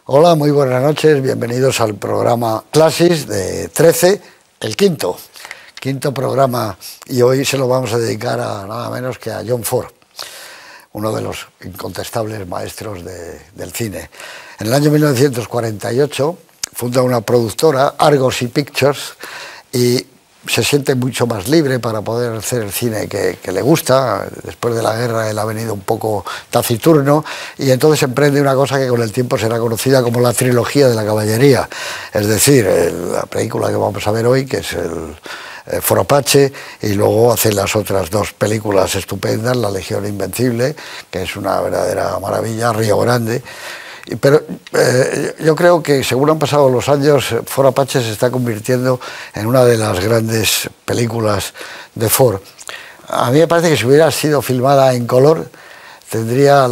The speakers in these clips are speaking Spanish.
Hola, muy buenas noches, bienvenidos al programa Clasis de 13, el quinto programa, y hoy se lo vamos a dedicar a nada menos que a John Ford, uno de los incontestables maestros del cine. En el año 1948 funda una productora, Argosy Pictures, y se siente mucho más libre para poder hacer el cine que le gusta. Después de la guerra él ha venido un poco taciturno y entonces emprende una cosa que con el tiempo será conocida como la trilogía de la caballería, es decir, la película que vamos a ver hoy, que es el Fort Apache, y luego hace las otras dos películas estupendas, La Legión Invencible, que es una verdadera maravilla, Río Grande. Pero yo creo que según han pasado los años, Fort Apache se está convirtiendo en una de las grandes películas de Ford. A mí me parece que si hubiera sido filmada en color, tendría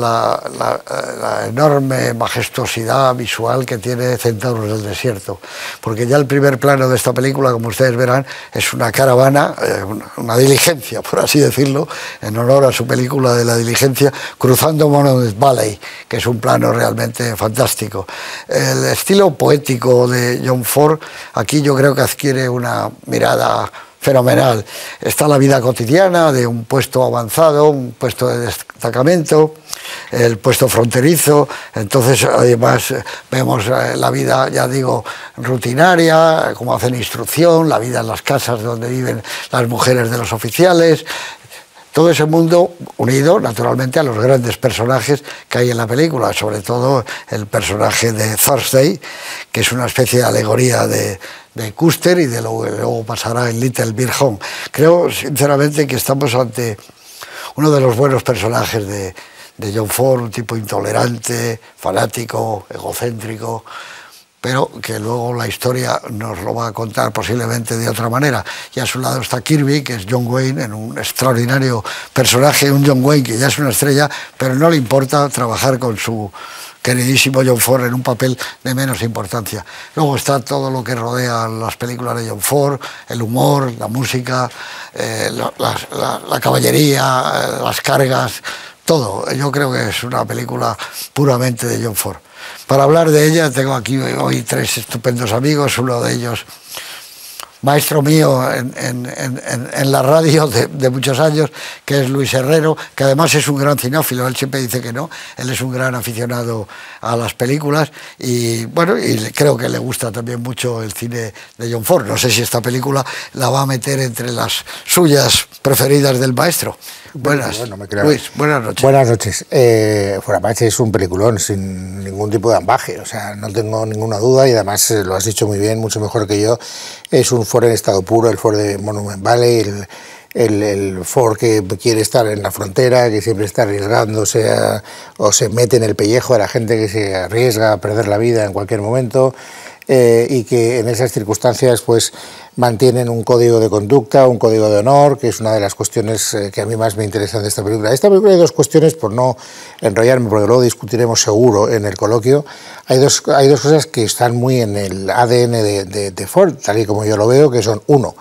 la enorme majestuosidad visual que tiene Centauros del Desierto, porque ya el primer plano de esta película, como ustedes verán, es una caravana, una diligencia, por así decirlo, en honor a su película de la diligencia, cruzando Monument Valley, que es un plano realmente fantástico. El estilo poético de John Ford aquí yo creo que adquiere una mirada fenomenal. Está la vida cotidiana de un puesto avanzado, un puesto de destacamento, el puesto fronterizo. Entonces además vemos la vida, ya digo, rutinaria, cómo hacen instrucción, la vida en las casas donde viven las mujeres de los oficiales. Todo ese mundo unido, naturalmente, a los grandes personajes que hay en la película, sobre todo el personaje de Thursday, que es una especie de alegoría de Custer y de lo que luego pasará en Little Beer Home. Creo, sinceramente, que estamos ante uno de los buenos personajes de John Ford, un tipo intolerante, fanático, egocéntrico, pero que luego la historia nos lo va a contar posiblemente de otra manera. Y a su lado está Kirby, que es John Wayne, en un extraordinario personaje, un John Wayne que ya es una estrella, pero no le importa trabajar con su queridísimo John Ford en un papel de menos importancia. Luego está todo lo que rodea las películas de John Ford, el humor, la música, la caballería, las cargas, todo. Yo creo que es una película puramente de John Ford. Para hablar de ella tengo aquí hoy tres estupendos amigos, uno de ellos maestro mío en la radio de muchos años, que es Luis Herrero, que además es un gran cinéfilo. Él siempre dice que no, él es un gran aficionado a las películas y bueno, y creo que le gusta también mucho el cine de John Ford. No sé si esta película la va a meter entre las suyas preferidas del maestro. Buenas, bueno, Luis, buenas noches. Buenas noches. Fort Apache es un peliculón sin ningún tipo de ambaje, o sea, no tengo ninguna duda, y además lo has dicho muy bien, mucho mejor que yo. Es un Ford en estado puro, el Ford de Monument Valley, el Ford que quiere estar en la frontera, que siempre está arriesgándose o se mete en el pellejo de la gente que se arriesga a perder la vida en cualquier momento. Y que en esas circunstancias pues mantienen un código de conducta, un código de honor, que es una de las cuestiones que a mí más me interesan de esta película. Esta película hay dos cuestiones, por no enrollarme, porque luego discutiremos seguro en el coloquio. Hay dos cosas que están muy en el ADN de Ford, tal y como yo lo veo, que son: uno,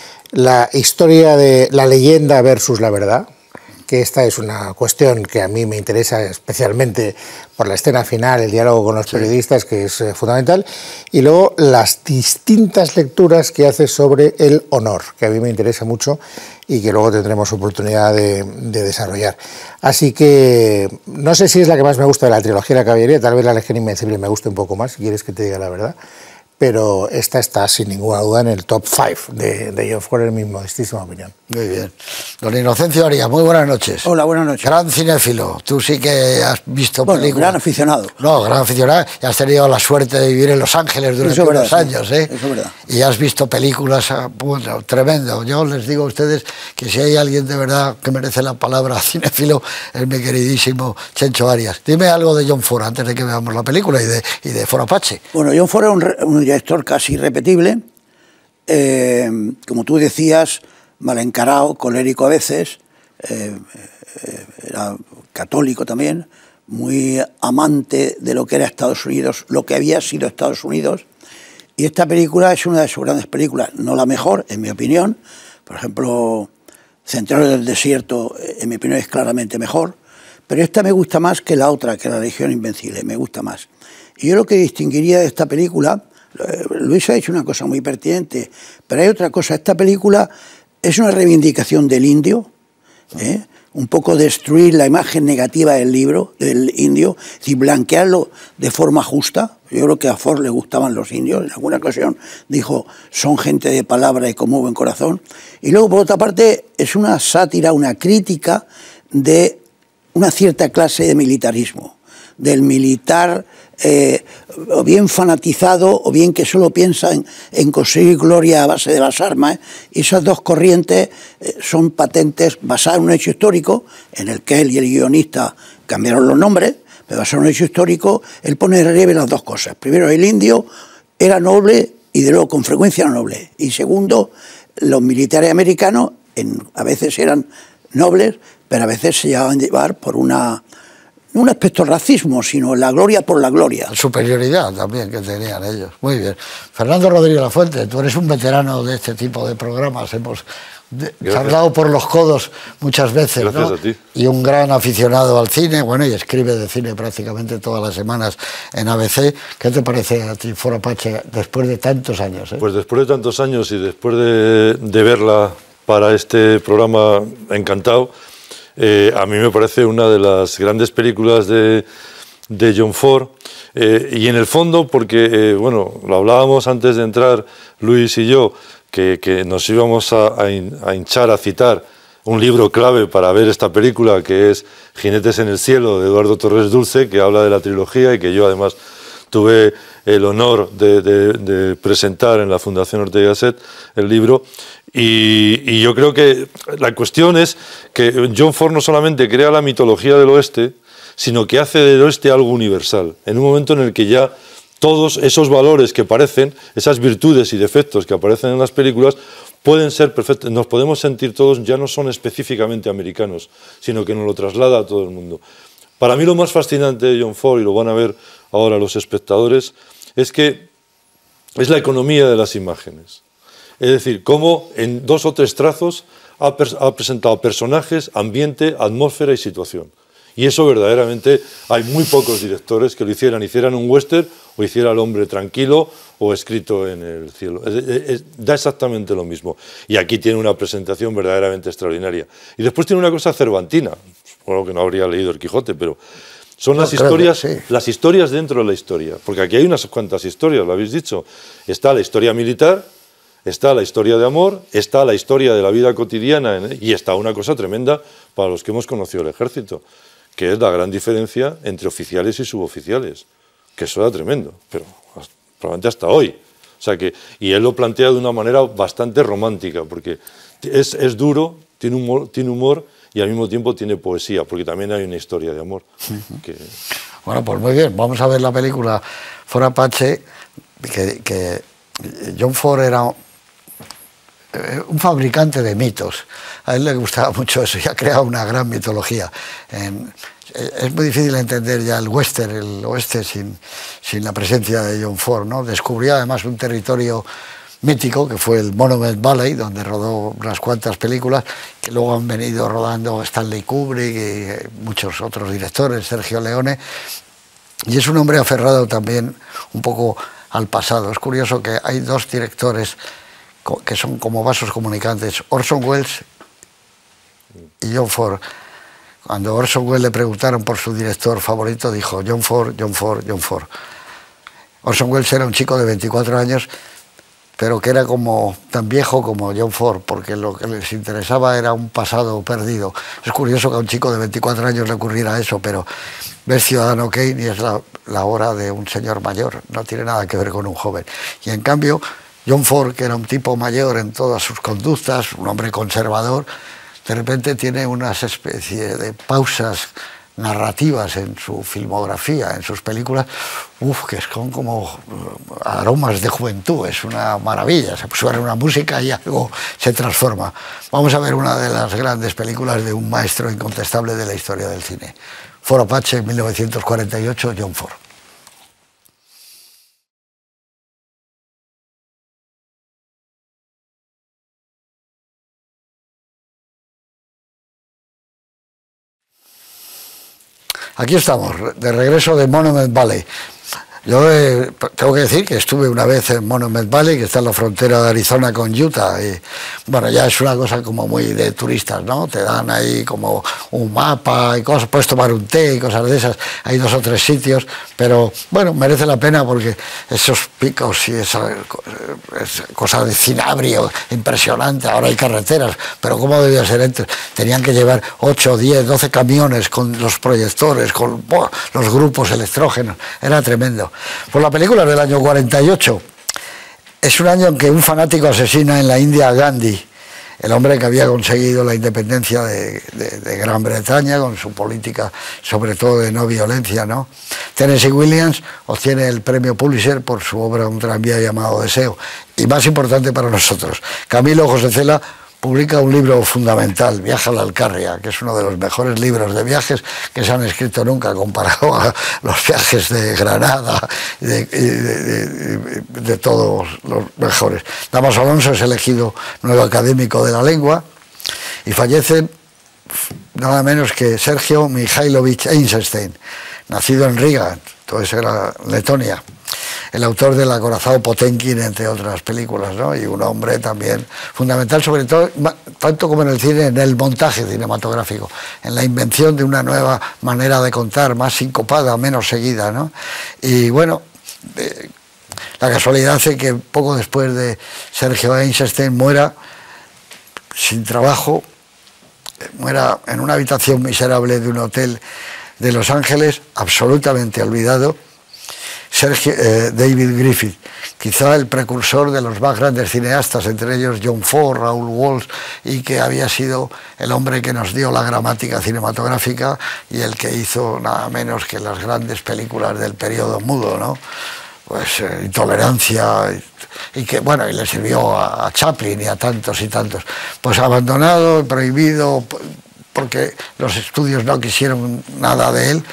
la historia de la leyenda versus la verdad, que esta es una cuestión que a mí me interesa especialmente por la escena final, el diálogo con los periodistas, que es fundamental, y luego las distintas lecturas que hace sobre el honor, que a mí me interesa mucho y que luego tendremos oportunidad de desarrollar. Así que no sé si es la que más me gusta de la trilogía de la caballería, tal vez La Legión Invencible me guste un poco más, si quieres que te diga la verdad, pero esta está sin ninguna duda en el top 5 de John Ford, en mi modestísima opinión. Muy bien. Don Inocencio Arias, muy buenas noches. Hola, buenas noches. Gran cinéfilo, tú sí que has visto películas. Gran aficionado. No, gran aficionado, y has tenido la suerte de vivir en Los Ángeles durante unos años, ¿eh? Eso es verdad. Y has visto películas, bueno, tremendo. Yo les digo a ustedes que si hay alguien de verdad que merece la palabra cinéfilo, es mi queridísimo Chencho Arias. Dime algo de John Ford antes de que veamos la película y de Fort Apache. Bueno, John Ford es un director casi irrepetible, como tú decías, mal encarado, colérico a veces, era católico también, muy amante de lo que era Estados Unidos, lo que había sido Estados Unidos, y esta película es una de sus grandes películas, no la mejor, en mi opinión. Por ejemplo, Centauros del Desierto, en mi opinión, es claramente mejor, pero esta me gusta más que la otra, que La Legión Invencible, me gusta más. Y yo lo que distinguiría de esta película, Luis ha dicho una cosa muy pertinente, pero hay otra cosa, esta película es una reivindicación del indio, un poco destruir la imagen negativa del indio, es decir, blanquearlo de forma justa. Yo creo que a Ford le gustaban los indios, en alguna ocasión dijo, son gente de palabra y con muy buen corazón. Y luego, por otra parte, es una sátira, una crítica de una cierta clase de militarismo, del militar o bien fanatizado o bien que solo piensa en conseguir gloria a base de las armas. Y esas dos corrientes son patentes, basadas en un hecho histórico, en el que él y el guionista cambiaron los nombres, pero basado en un hecho histórico, él pone en relieve las dos cosas. Primero, el indio era noble y de luego con frecuencia era noble. Y segundo, los militares americanos a veces eran nobles, pero a veces se llevaban a llevar por no un aspecto racismo, sino la gloria por la gloria. Superioridad también que tenían ellos. Muy bien. Fernando Rodríguez Lafuente, tú eres un veterano de este tipo de programas. Hemos charlado por los codos muchas veces. Gracias, ¿no? a ti. Y un gran aficionado al cine, bueno, y escribe de cine prácticamente todas las semanas en ABC. ¿Qué te parece a ti, Foro Apache, después de tantos años? Pues después de tantos años y después de verla para este programa, encantado. A mí me parece una de las grandes películas de John Ford, y en el fondo porque, bueno, lo hablábamos antes de entrar Luis y yo, que nos íbamos a hinchar a citar un libro clave para ver esta película, que es Jinetes en el cielo, de Eduardo Torres Dulce, que habla de la trilogía y que yo además tuve el honor de presentar en la Fundación Ortega y Gasset el libro. Y yo creo que la cuestión es que John Ford no solamente crea la mitología del oeste, sino que hace del oeste algo universal, en un momento en el que ya todos esos valores que aparecen, esas virtudes y defectos que aparecen en las películas, pueden ser perfectos, nos podemos sentir todos, ya no son específicamente americanos, sino que nos lo traslada a todo el mundo. Para mí lo más fascinante de John Ford, y lo van a ver ahora los espectadores, es que es la economía de las imágenes. Es decir, cómo en 2 o 3 trazos ha presentado personajes, ambiente, atmósfera y situación. Y eso verdaderamente hay muy pocos directores que lo hicieran un western o hiciera El hombre tranquilo o Escrito en el cielo. Da exactamente lo mismo. Y aquí tiene una presentación verdaderamente extraordinaria. Y después tiene una cosa cervantina, bueno, que no habría leído El Quijote, pero son las historias dentro de la historia. Porque aquí hay unas cuantas historias, lo habéis dicho. Está la historia militar, está la historia de amor, está la historia de la vida cotidiana y está una cosa tremenda para los que hemos conocido el ejército, que es la gran diferencia entre oficiales y suboficiales, que eso era tremendo, pero probablemente hasta hoy. O sea que, y él lo plantea de una manera bastante romántica, porque es duro, tiene humor y al mismo tiempo tiene poesía, porque también hay una historia de amor. Bueno, pues muy bien, vamos a ver la película Ford Apache, que John Ford era un fabricante de mitos. A él le gustaba mucho eso y ha creado una gran mitología. Es muy difícil entender ya el western, el oeste, sin la presencia de John Ford, ¿no? Descubrió además un territorio mítico que fue el Monument Valley, donde rodó unas cuantas películas que luego han venido rodando Stanley Kubrick y muchos otros directores, Sergio Leone, y es un hombre aferrado también un poco al pasado. Es curioso que hay 2 directores que son como vasos comunicantes, Orson Welles y John Ford. Cuando Orson Welles le preguntaron por su director favorito, dijo John Ford, John Ford, John Ford. Orson Welles era un chico de 24 años, pero que era como tan viejo como John Ford, porque lo que les interesaba era un pasado perdido. Es curioso que a un chico de 24 años le ocurriera eso, pero ves Ciudadano Kane y es la hora de un señor mayor, no tiene nada que ver con un joven. Y en cambio, John Ford, que era un tipo mayor en todas sus conductas, un hombre conservador, de repente tiene unas especies de pausas narrativas en su filmografía, en sus películas, que son como aromas de juventud, es una maravilla, se suena una música y algo se transforma. Vamos a ver una de las grandes películas de un maestro incontestable de la historia del cine. Ford Apache, 1948, John Ford. Aquí estamos, de regreso de Monument Valley. Yo tengo que decir que estuve una vez en Monument Valley, que está en la frontera de Arizona con Utah, y bueno, ya es una cosa como muy de turistas, ¿no? Te dan ahí como un mapa y cosas, puedes tomar un té y cosas de esas, hay 2 o 3 sitios, pero bueno, merece la pena porque esos picos y esa cosa de cinabrio impresionante, ahora hay carreteras, pero ¿cómo debía ser antes? Tenían que llevar 8, 10, 12 camiones con los proyectores, con los grupos electrógenos, era tremendo. Pues la película es del año 48. Es un año en que un fanático asesina en la India a Gandhi, el hombre que había conseguido la independencia de Gran Bretaña con su política, sobre todo de no violencia, ¿no? Tennessee Williams obtiene el premio Pulitzer por su obra Un tranvía llamado Deseo. Y más importante para nosotros, Camilo José Cela publica un libro fundamental, Viaje a la Alcarria, que es uno de los mejores libros de viajes que se han escrito nunca, comparado a los viajes de Granada y de todos los mejores. Dámaso Alonso es elegido nuevo académico de la lengua y fallece nada menos que Sergio Mikhailovich Eisenstein, nacido en Riga, entonces era Letonia, el autor del acorazado Potemkin, entre otras películas, ¿no? Y un hombre también fundamental, sobre todo, tanto como en el cine, en el montaje cinematográfico, en la invención de una nueva manera de contar, más sincopada, menos seguida, ¿no? Y bueno, la casualidad hace que poco después de Sergio Eisenstein muera sin trabajo, muera en una habitación miserable de un hotel de Los Ángeles, absolutamente olvidado, David Griffith, quizá el precursor de los más grandes cineastas, entre ellos John Ford, Raoul Walsh, y que había sido el hombre que nos dio la gramática cinematográfica y el que hizo nada menos que las grandes películas del periodo mudo, ¿no? Pues Intolerancia, y que bueno, y le sirvió a Chaplin y a tantos y tantos. Pues abandonado, prohibido, porque los estudios no quisieron nada de él.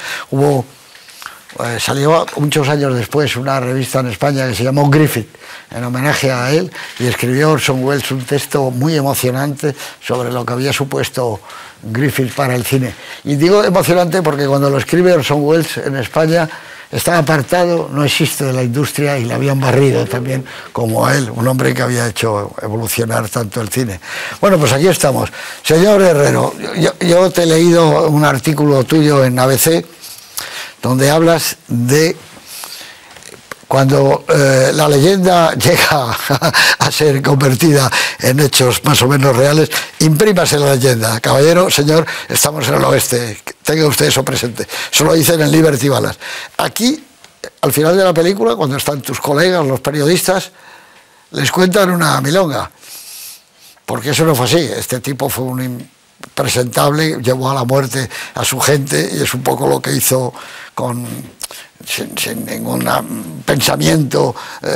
Salió muchos años después una revista en España que se llamó Griffith, en homenaje a él, y escribió Orson Welles un texto muy emocionante sobre lo que había supuesto Griffith para el cine. Y digo emocionante porque cuando lo escribe Orson Welles en España estaba apartado, no existe de la industria, y le habían barrido también como a él, un hombre que había hecho evolucionar tanto el cine. Bueno, pues aquí estamos. Señor Herrero, yo te he leído un artículo tuyo en ABC donde hablas de cuando la leyenda llega a ser convertida en hechos más o menos reales, imprímase la leyenda. Caballero, señor, estamos en el oeste, tenga usted eso presente. Eso lo dicen en Liberty Balance. Aquí, al final de la película, cuando están tus colegas, los periodistas, les cuentan una milonga, porque eso no fue así. Este tipo fue un impresentable, llevó a la muerte a su gente, y es un poco lo que hizo sin ningún pensamiento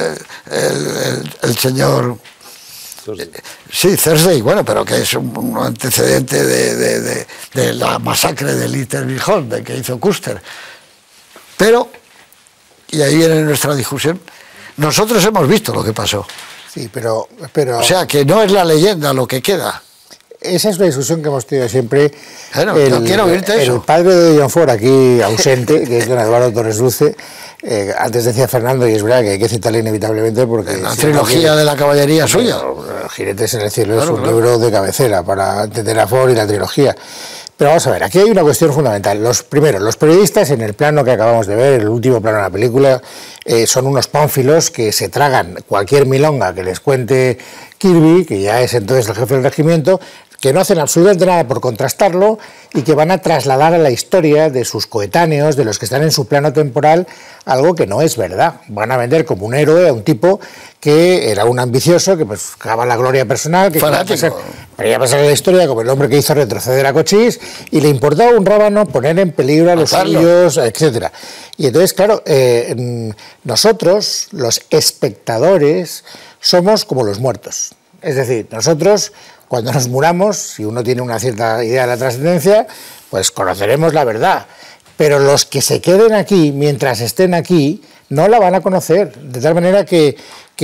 el señor sí, Thursday, bueno, pero que es un antecedente de la masacre de Little Hall, de que hizo Custer. Pero, y ahí viene nuestra discusión, nosotros hemos visto lo que pasó. Sí, pero o sea, que no es la leyenda lo que queda. Esa es una discusión que hemos tenido siempre. Bueno, yo quiero oírte eso. El padre de John Ford, aquí ausente, que es don Eduardo Torres Dulce, antes decía Fernando, y es verdad que hay que citarle inevitablemente porque... La trilogía de la caballería suya. Jinetes en el cielo es un libro de cabecera para entender a Ford y la trilogía. Pero vamos a ver, aquí hay una cuestión fundamental. Los periodistas en el plano que acabamos de ver, el último plano de la película, son unos pánfilos que se tragan cualquier milonga que les cuente Kirby, que ya es entonces el jefe del regimiento, que no hacen absolutamente nada por contrastarlo y que van a trasladar a la historia de sus coetáneos, de los que están en su plano temporal, algo que no es verdad. Van a vender como un héroe a un tipo que era un ambicioso, que buscaba la gloria personal, que quería pasar a la historia como el hombre que hizo retroceder a Cochise, y le importaba un rábano poner en peligro a los suyos, etc. Y entonces, claro, nosotros, los espectadores, somos como los muertos. Es decir, nosotros, cuando nos muramos, si uno tiene una cierta idea de la trascendencia, pues conoceremos la verdad. pero los que se queden aquí, mientras estén aquí, no la van a conocer, de tal manera que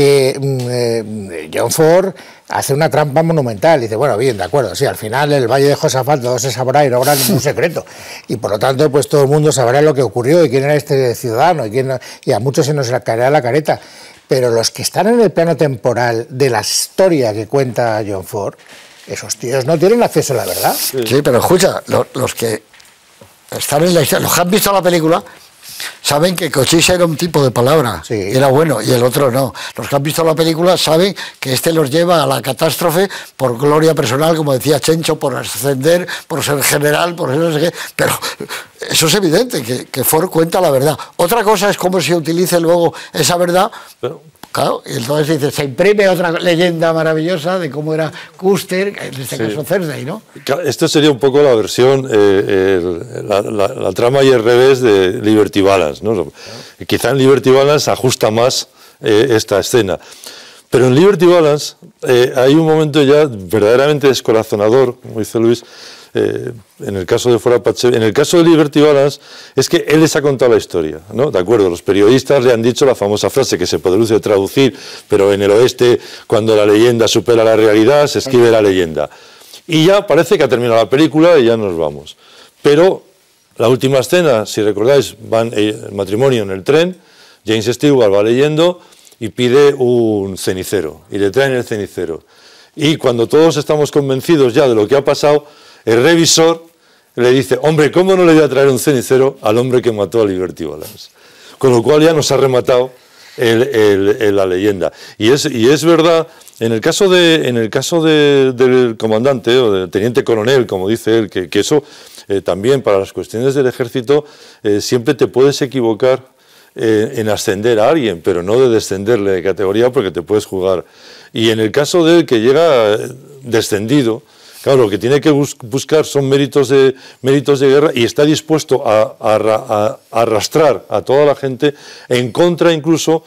John Ford hace una trampa monumental. Dice, bueno, bien, de acuerdo, sí, al final el Valle de Josafat no se sabrá y no habrá ningún secreto. Y por lo tanto, pues todo el mundo sabrá lo que ocurrió y quién era este ciudadano y a muchos se nos caerá la careta. Pero los que están en el plano temporal de la historia que cuenta John Ford, esos tíos no tienen acceso a la verdad. Sí, pero escucha, los que están en la historia, los que han visto la película, saben que Cochise era un tipo de palabra, sí, y era bueno, y el otro no. Los que han visto la película saben que este los lleva a la catástrofe por gloria personal, como decía Chencho, por ascender, por ser general, por ser no sé qué. Pero eso es evidente, que Ford cuenta la verdad. Otra cosa es cómo se utilice luego esa verdad. Claro, y entonces dice, se imprime otra leyenda maravillosa de cómo era Custer, en este caso Thursday, ¿no? Esto sería un poco la versión, la trama y el revés de Liberty Balance, ¿no? Quizá en Liberty Balance ajusta más esta escena. Pero en Liberty Balance hay un momento ya verdaderamente descorazonador, como dice Luis, en el caso de Ford Apache. En el caso de Liberty Balance es que él les ha contado la historia, ¿no? De acuerdo, los periodistas le han dicho la famosa frase que se produce traducir, pero en el oeste, cuando la leyenda supera la realidad, se escribe la leyenda. Y ya parece que ha terminado la película y ya nos vamos. Pero la última escena, si recordáis, van el matrimonio en el tren, James Stewart va leyendo y pide un cenicero, y le traen el cenicero. Y cuando todos estamos convencidos ya de lo que ha pasado, el revisor le dice, hombre, ¿cómo no le voy a traer un cenicero al hombre que mató a Liberty Balance? Con lo cual ya nos ha rematado la leyenda. Y es verdad, en el caso del comandante o del teniente coronel, como dice él, que eso también para las cuestiones del ejército siempre te puedes equivocar en ascender a alguien, pero no de descenderle de categoría porque te puedes jugar. Y en el caso de él que llega descendido, claro, lo que tiene que buscar son méritos de guerra y está dispuesto a arrastrar a toda la gente en contra incluso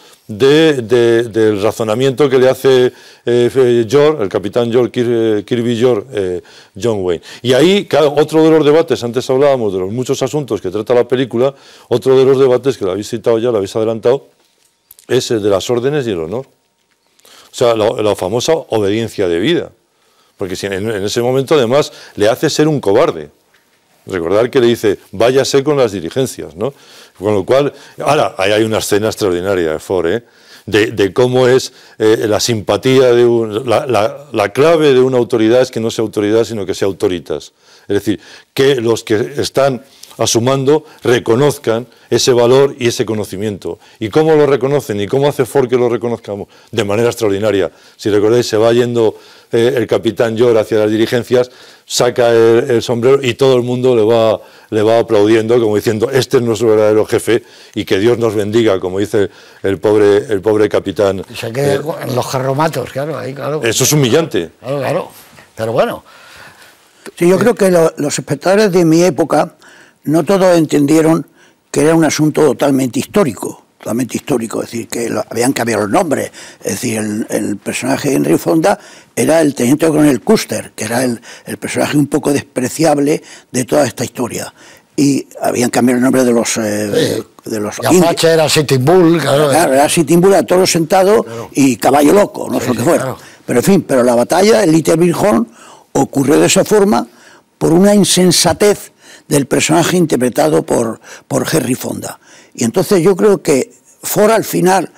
del razonamiento que le hace el capitán Kirby York, John Wayne. Y ahí, claro, otro de los debates, antes hablábamos de los muchos asuntos que trata la película, otro de los debates que lo habéis citado ya, lo habéis adelantado, es el de las órdenes y el honor. O sea, la famosa obediencia de vida. Porque si en ese momento además le hace ser un cobarde. Recordar que le dice, váyase con las diligencias, ¿no? Con lo cual, ahora, ahí hay una escena extraordinaria de Ford, de cómo es la simpatía la clave de una autoridad es que no sea autoridad, sino que sea autoritas. Es decir, que los que están a su mando reconozcan ese valor y ese conocimiento. ¿Y cómo lo reconocen? ¿Y cómo hace Ford que lo reconozcamos? De manera extraordinaria. Si recordáis, se va yendo el capitán York hacia las diligencias, saca el sombrero y todo el mundo le va aplaudiendo, como diciendo, este es nuestro verdadero jefe y que Dios nos bendiga, como dice el pobre capitán. Y se queda en los carromatos, claro, ahí, claro. Eso es humillante. Claro. Pero bueno. Sí, yo creo que los espectadores de mi época no todos entendieron que era un asunto totalmente histórico, es decir, que habían cambiado los nombres, es decir, el personaje de Henry Fonda era el teniente coronel Custer, que era el personaje un poco despreciable de toda esta historia, y habían cambiado el nombre de los y Apache era Sitting Bull, claro, era Sitting Bull a todos sentados, claro. Y Caballo Loco, no sé lo que fuera, claro. Pero en fin, pero la batalla, el Little Bighorn, ocurrió de esa forma por una insensatez del personaje interpretado por Henry Fonda. Y entonces yo creo que Ford al final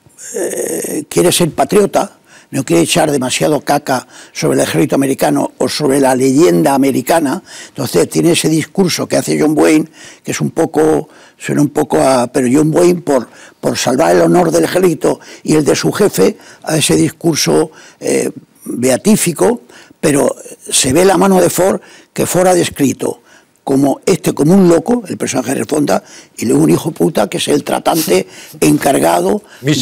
quiere ser patriota, no quiere echar demasiado caca sobre el ejército americano o sobre la leyenda americana. Entonces tiene ese discurso que hace John Wayne, que es suena un poco a... Pero John Wayne, por salvar el honor del ejército y el de su jefe, a ese discurso beatífico, pero se ve la mano de Ford, que Ford ha descrito como un loco, el personaje de Fonda, y luego un hijo puta que es el tratante encargado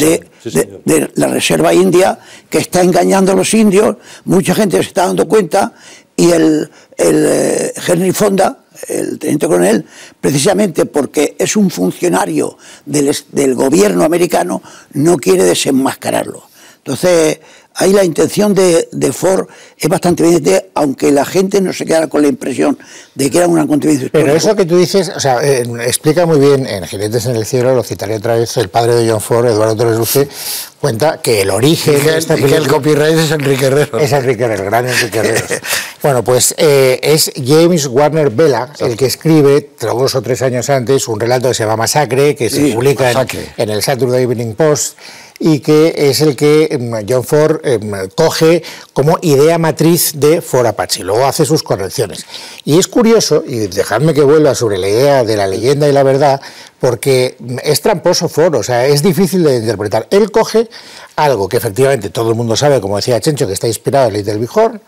de la Reserva India, que está engañando a los indios. Mucha gente se está dando cuenta, y el Henry Fonda, el teniente coronel, precisamente porque es un funcionario del gobierno americano, no quiere desenmascararlo. Entonces ahí la intención de Ford es bastante evidente, aunque la gente no se quedara con la impresión de que era un acontecimiento histórico. Pero eso que tú dices, o sea, explica muy bien en Jinetes en el cielo, lo citaré otra vez, el padre de John Ford, Eduardo Torres Luce, cuenta que el origen de esta película... que el copyright es Enrique Herrero. Es Enrique Herrero, el gran Enrique Herrero. Bueno, pues es James Warner Bella el que escribe, 2 o 3 años antes, un relato que se llama Masacre, que se publica en el Saturday Evening Post, y que es el que John Ford coge como idea matriz de Ford Apache. Luego hace sus correcciones. Y es curioso, y dejadme que vuelva sobre la idea de la leyenda y la verdad, porque es tramposo Ford, o sea, es difícil de interpretar. Él coge algo que efectivamente todo el mundo sabe, como decía Chencho, que está inspirado en Little Bighorn,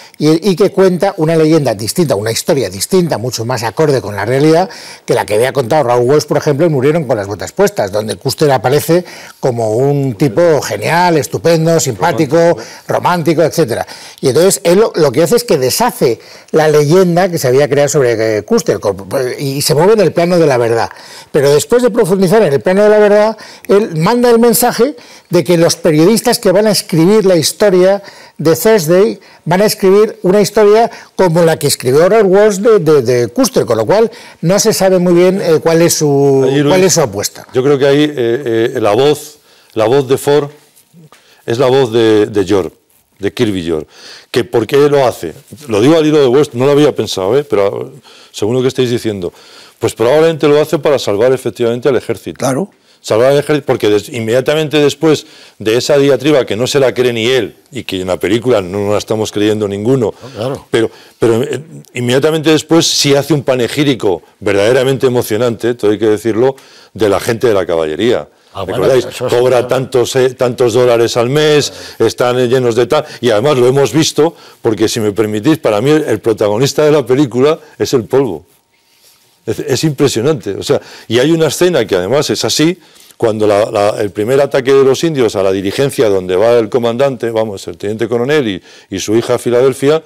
y que cuenta una leyenda distinta, una historia distinta, mucho más acorde con la realidad que la que había contado Raoul Walsh, por ejemplo, en Murieron con las botas puestas, donde Custer aparece como un tipo genial, estupendo, simpático, romántico, etcétera. Y entonces él lo que hace es que deshace la leyenda que se había creado sobre Custer y se mueve en el plano de la verdad. Pero después de profundizar en el plano de la verdad, él manda el mensaje de que los periodistas que van a escribir la historia de Thursday van a escribir una historia como la que escribió Raoul Walsh de Custer, con lo cual no se sabe muy bien cuál es su apuesta. Yo creo que ahí la voz de Ford es la voz de York, de Kirby York. Que ¿por qué lo hace? Lo digo al hilo de West, no lo había pensado, pero según lo que estáis diciendo, pues probablemente lo hace para salvar efectivamente al ejército. Claro. Salvar al ejército, porque inmediatamente después de esa diatriba que no se la cree ni él, y que en la película no la estamos creyendo ninguno, claro. pero inmediatamente después sí hace un panegírico verdaderamente emocionante, todo hay que decirlo, de la gente de la caballería. ¿Recordáis? Cobra tantos dólares al mes, están llenos de tal, y además lo hemos visto, porque si me permitís, para mí el protagonista de la película es el polvo. Es impresionante, o sea, y hay una escena que además es así, cuando el primer ataque de los indios a la dirigencia donde va el comandante, vamos, el teniente coronel y su hija a Filadelfia,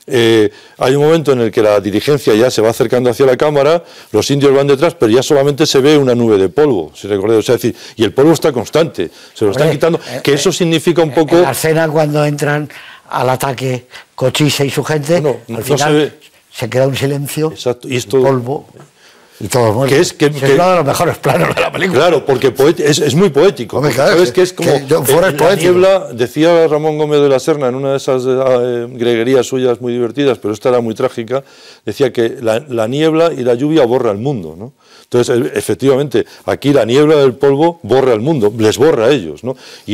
hay un momento en el que la dirigencia ya se va acercando hacia la cámara, los indios van detrás, pero ya solamente se ve una nube de polvo, si recordáis, o sea, es decir, y el polvo está constante, se lo están quitando, que eso significa un poco... En la escena cuando entran al ataque Cochise y su gente, al final se queda un silencio, exacto, y esto, polvo... Y todos muertos. Es uno de los mejores planos de la película. Claro, porque es muy poético. Hombre, claro, ¿sabes? Que es como la niebla, decía Ramón Gómez de la Serna en una de esas greguerías suyas muy divertidas, pero esta era muy trágica, decía que la niebla y la lluvia borra el mundo, ¿no? Entonces, efectivamente, aquí la niebla del polvo borra el mundo, les borra a ellos, ¿no? Y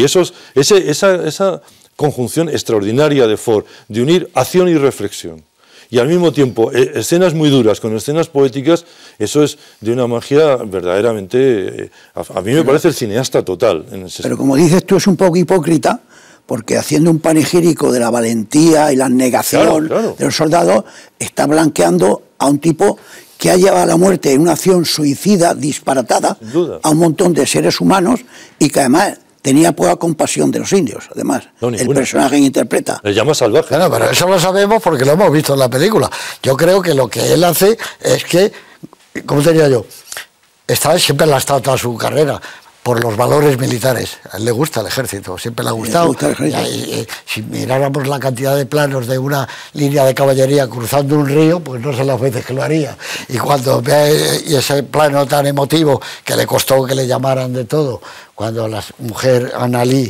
esa conjunción extraordinaria de Ford, de unir acción y reflexión, y al mismo tiempo escenas muy duras con escenas poéticas, eso es de una magia verdaderamente... a mí me parece el cineasta total. Pero como dices tú, es un poco hipócrita, porque haciendo un panegírico de la valentía y la negación de los soldados, está blanqueando a un tipo que ha llevado a la muerte en una acción suicida, disparatada, a un montón de seres humanos, y que además... tenía poca compasión de los indios, además, el personaje que interpreta. Le llama salvaje. Claro, pero eso lo sabemos porque lo hemos visto en la película. Yo creo que lo que él hace es que, ¿cómo te diría yo? Siempre le ha estado toda su carrera por los valores militares. A él le gusta el ejército, siempre le ha gustado. Si miráramos la cantidad de planos de una línea de caballería cruzando un río, pues no sé las veces que lo haría. Y cuando ve ese plano tan emotivo que le costó que le llamaran de todo, cuando la mujer Annalí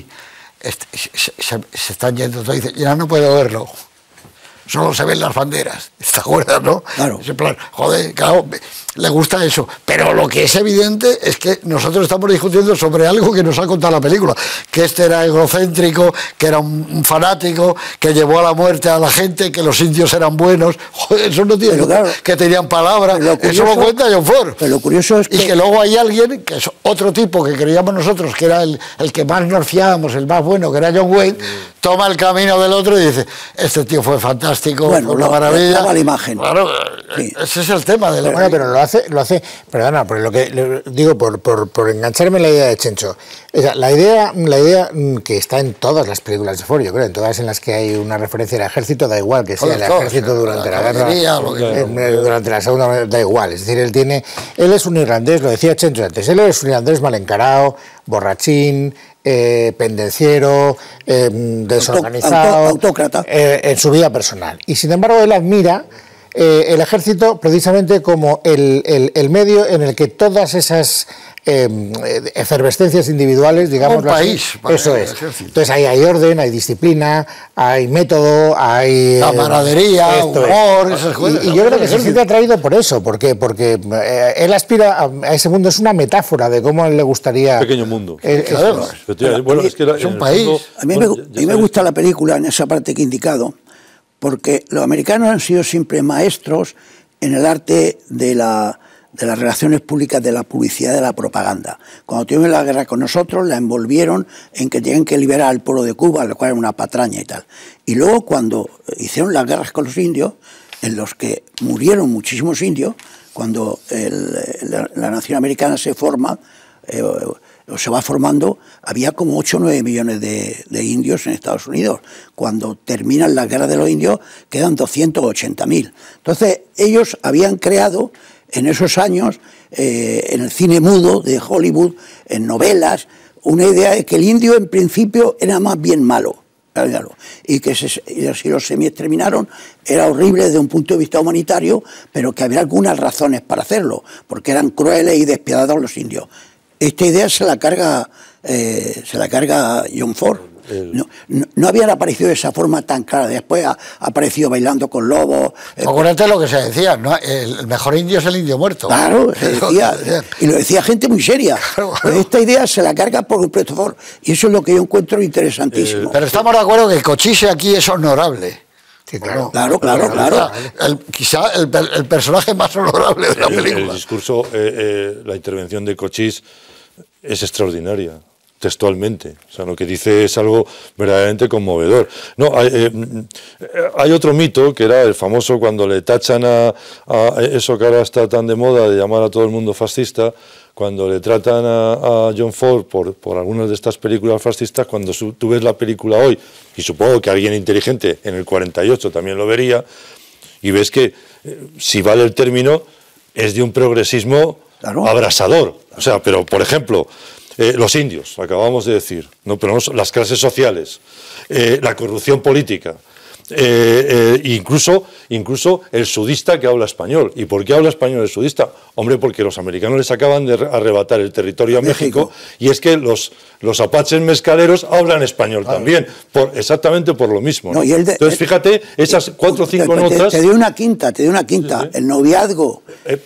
se están yendo, dice, ya no puedo verlo. Solo se ven las banderas, ¿te acuerdas, no? Claro. Ese plan, joder, claro, le gusta eso. Pero lo que es evidente es que nosotros estamos discutiendo sobre algo que nos ha contado la película, que este era egocéntrico, que era un fanático, que llevó a la muerte a la gente, que los indios eran buenos. Joder, eso no tiene que tenían palabras. Eso lo cuenta John Ford. Pero lo curioso es que... Y que luego hay alguien, que es otro tipo que creíamos nosotros, que era el que más nos fiábamos, el más bueno, que era John Wayne, toma el camino del otro y dice, este tío fue fantástico, bueno, fue una maravilla. La imagen. Claro, sí. Ese es el tema de la bueno, pero lo hace, perdona, por lo que digo, por engancharme en la idea de Chencho. La idea que está en todas las películas de Ford, yo creo, en todas en las que hay una referencia al ejército, da igual que sea el ejército durante la guerra, durante la segunda, da igual. Es decir, él es un irlandés, lo decía Chencho antes, él es un irlandés mal encarado, borrachín, pendenciero, desorganizado, autócrata. En su vida personal. Y sin embargo él admira el ejército precisamente como el medio en el que todas esas efervescencias individuales, digamos, un país, eso es. Entonces ahí hay orden, hay disciplina, hay método, hay camaradería, humor, esas cosas. Y yo creo que se siente atraído por eso, porque él aspira a ese mundo, es una metáfora de cómo a él le gustaría. Un pequeño mundo. Bueno, es un país. A mí me gusta la película en esa parte que he indicado, porque los americanos han sido siempre maestros en el arte de las relaciones públicas, de la publicidad, de la propaganda. Cuando tuvieron la guerra con nosotros, la envolvieron en que tenían que liberar al pueblo de Cuba, lo cual era una patraña y tal. Y luego cuando hicieron las guerras con los indios, en los que murieron muchísimos indios, cuando la nación americana se forma, o se va formando, había como 8 o 9 millones de indios en Estados Unidos. Cuando terminan las guerras de los indios, quedan 280.000. Entonces, ellos habían creado en esos años, en el cine mudo de Hollywood, en novelas, una idea de que el indio en principio era más bien malo, y que si los semi-exterminaron era horrible desde un punto de vista humanitario, pero que había algunas razones para hacerlo, porque eran crueles y despiadados los indios. Esta idea se la carga John Ford. No habían aparecido de esa forma tan clara. Después ha aparecido bailando con lobos. Acuérdate lo que se decía, ¿no? El mejor indio es el indio muerto. Claro, se decía, y lo decía gente muy seria. Claro. Pues esta idea se la carga por completo Ford, y eso es lo que yo encuentro interesantísimo. Pero estamos de acuerdo que el Cochise aquí es honorable. Sí, claro. Claro. Quizá el personaje más honorable de la película. El discurso, la intervención de Cochise es extraordinaria, textualmente. O sea, lo que dice es algo verdaderamente conmovedor. No, hay otro mito, que era el famoso cuando le tachan a eso que ahora está tan de moda de llamar a todo el mundo fascista, cuando le tratan a John Ford por algunas de estas películas fascistas, cuando tú ves la película hoy, y supongo que alguien inteligente en el 48 también lo vería, y ves que, si vale el término, es de un progresismo abrasador. O sea, pero por ejemplo, los indios, acabamos de decir, no, pero no, las clases sociales, la corrupción política, incluso el sudista que habla español. ¿Y por qué habla español el sudista? Hombre, porque los americanos les acaban de arrebatar el territorio a México, y es que los apaches mezcaleros hablan español también, exactamente por lo mismo, ¿no? Entonces, fíjate, esas 4 o 5 notas... Te doy una quinta. Sí. El noviazgo,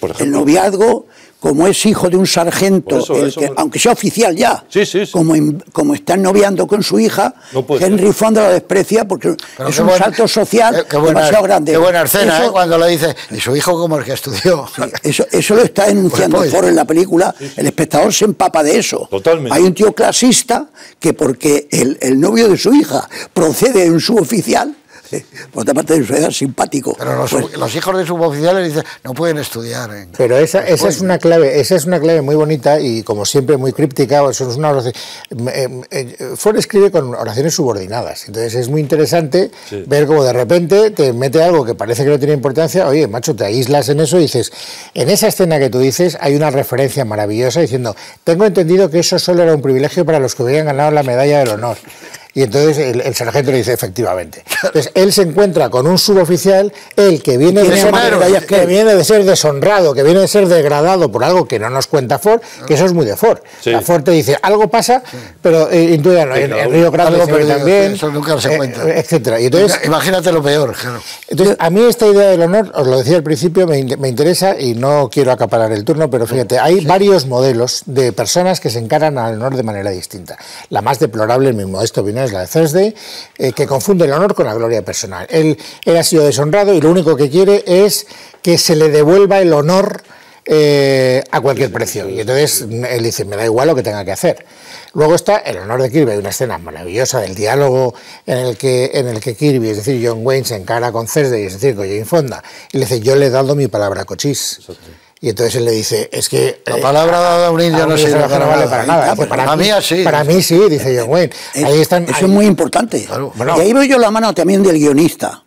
como es hijo de un sargento, aunque sea oficial ya, como está noviando con su hija, Henry Fonda lo desprecia porque es un salto social demasiado grande. Qué buena escena, cuando le dice, ¿y su hijo como el que estudió? Eso lo está denunciando Ford en la película. El espectador se empapa de eso. Totalmente. Hay un tío clasista que, porque el novio de su hija procede de un suboficial, por otra parte de su edad, simpático. Pero los hijos de suboficiales dicen, no pueden estudiar. Pero esa es una clave muy bonita y, como siempre, muy críptica. Eso es una oración. Ford escribe con oraciones subordinadas. Entonces es muy interesante ver cómo de repente te mete algo que parece que no tiene importancia. Oye, macho, te aíslas en eso y dices, en esa escena que tú dices hay una referencia maravillosa diciendo, tengo entendido que eso solo era un privilegio para los que hubieran ganado la medalla del honor. Y entonces el sargento le dice, efectivamente. Entonces él se encuentra con un suboficial, él que viene de ser deshonrado, que viene de ser degradado por algo que no nos cuenta Ford, que eso es muy de Ford. La Ford te dice, algo pasa, pero intuyan, en Río Grande se ve también, eso nunca se cuenta, etcétera. Y entonces, imagínate lo peor, claro. Entonces, a mí esta idea del honor, os lo decía al principio, me interesa y no quiero acaparar el turno, pero fíjate, hay varios modelos de personas que se encaran al honor de manera distinta. La más deplorable, en mi modesto opinión, es la de Thursday, que confunde el honor con la gloria personal. Él ha sido deshonrado y lo único que quiere es que se le devuelva el honor a cualquier precio. Y entonces él dice, me da igual lo que tenga que hacer. Luego está el honor de Kirby. Hay una escena maravillosa del diálogo en el que Kirby, es decir, John Wayne, se encara con Thursday, es decir, con Jane Fonda, y le dice, yo le he dado mi palabra a Cochise. Y entonces él le dice, es que... La palabra dada a un indio no sirve para nada. Para mí sí, dice John Wayne. Ahí están, eso es muy importante. Claro. Y ahí veo yo la mano también del guionista.